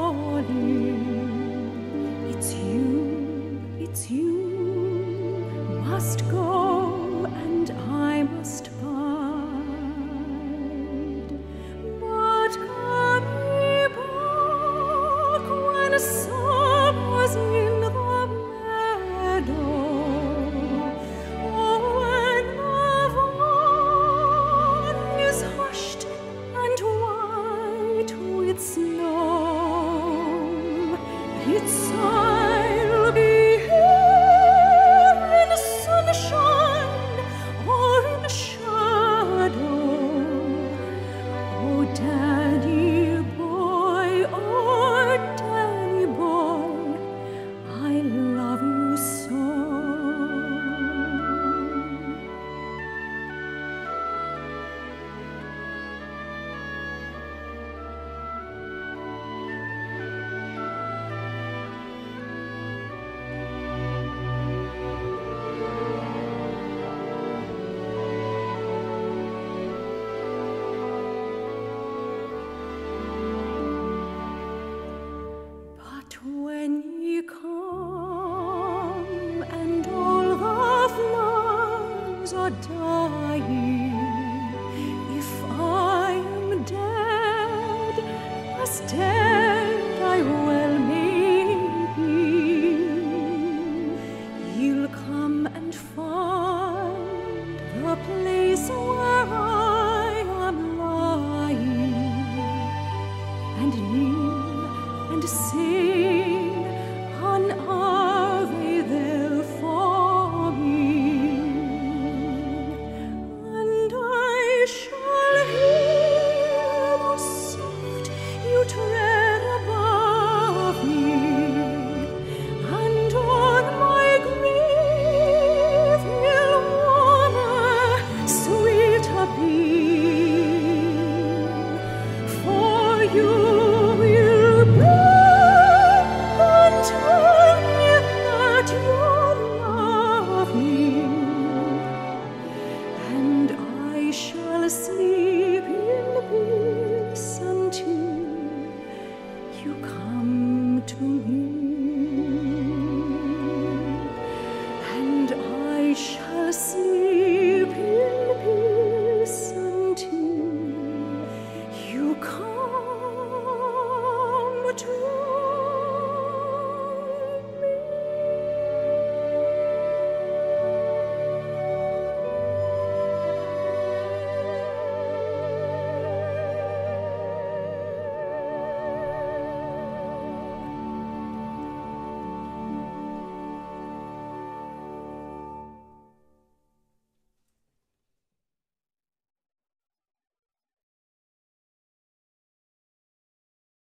calling. It's you, must go, and I must bide. But coming back when summer's in the meadow, oh, when the vine is hushed and white with snow, it's I'll be here in the sunshine or in the shadow. Oh, Daddy boy, I love you so. But when ye come and all the flowers are dying, if I am dead, as dead I well may be, you'll come and find the place where I am lying, and kneel and sing